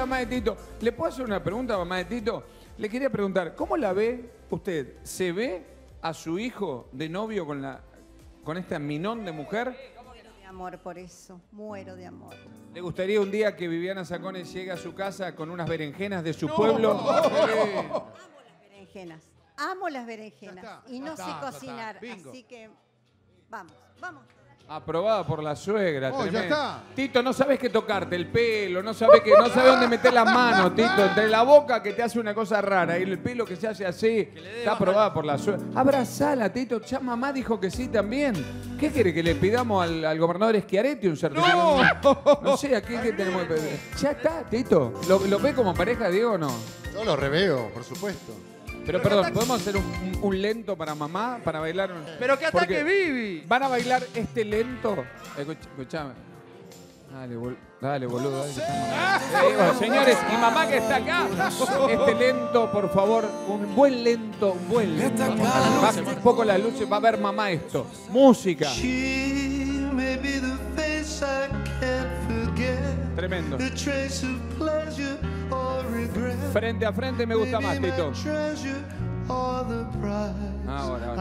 Mamá de Tito, ¿le puedo hacer una pregunta, mamá de Tito? Le quería preguntar, ¿cómo la ve usted? ¿Se ve a su hijo de novio con esta minón de mujer? Muero de amor por eso, muero de amor. ¿Le gustaría un día que Viviana Sacone llegue a su casa con unas berenjenas de su pueblo? Amo las berenjenas, amo las berenjenas y no sé cocinar, así que vamos. Aprobada por la suegra. Oh, ya está. Tito, no sabes qué tocarte, el pelo, no sabes dónde meter las manos, Tito. Entre la boca que te hace una cosa rara y el pelo que se hace así. Está aprobada por la suegra. Abrazala, Tito. Ya mamá dijo que sí también. ¿Qué quiere que le pidamos al gobernador Schiaretti un certificado? No sé, ¿qué tenemos que pedir? Ya está, Tito. ¿Lo ve como pareja, Diego, o no? Yo lo reveo, por supuesto. Pero perdón, ¿podemos hacer un lento para mamá? Para bailar un... Pero que ataque Vivi. ¿Van a bailar este lento? Escuchame. Dale, boludo. Dale. Señores, y mamá que está acá. Este lento, por favor. Un buen lento. Baja un poco las luces. Va a ver mamá esto. Música. Tremendo. Frente a frente me gusta más, Tito. Ahora.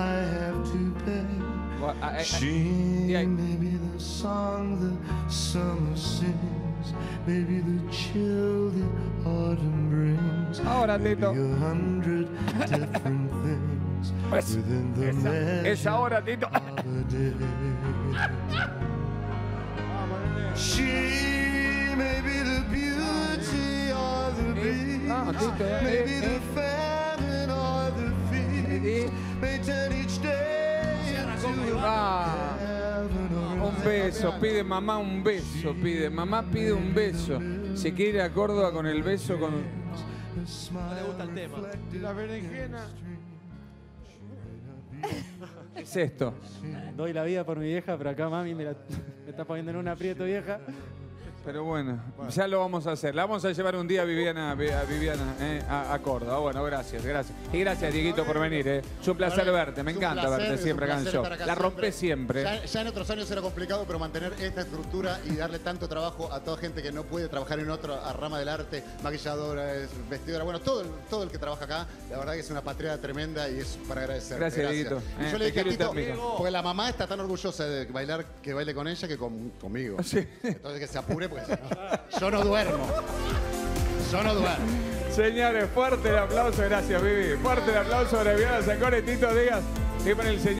Ahora, Tito. Es ahora, Tito. Un beso, pide mamá un beso, mamá pide un beso. Se quiere ir a Córdoba con el beso con... No le gusta el tema. La berenjena. ¿Qué es esto? Doy la vida por mi vieja, pero acá mami me está poniendo en un aprieto, vieja. Pero bueno, ya lo vamos a hacer. La vamos a llevar un día a Viviana a Córdoba. Bueno, gracias. Y gracias, Dieguito, por venir. Es un placer verte. Me encanta verte siempre acá en el show. La rompes siempre. Ya en otros años era complicado, pero mantener esta estructura y darle tanto trabajo a toda gente que no puede trabajar en otra rama del arte, maquilladora, vestidora, bueno, todo el que trabaja acá, la verdad que es una patria tremenda y es para agradecer. Gracias, Dieguito. Y yo le dije a Tito, porque la mamá está tan orgullosa de que baile con ella que conmigo. Sí. Entonces que se apure. Pues, yo no duermo. Señores, fuerte el aplauso. Gracias, Vivi. Fuerte el aplauso para Viviana Sacone, Tito Díaz. Y para el señor.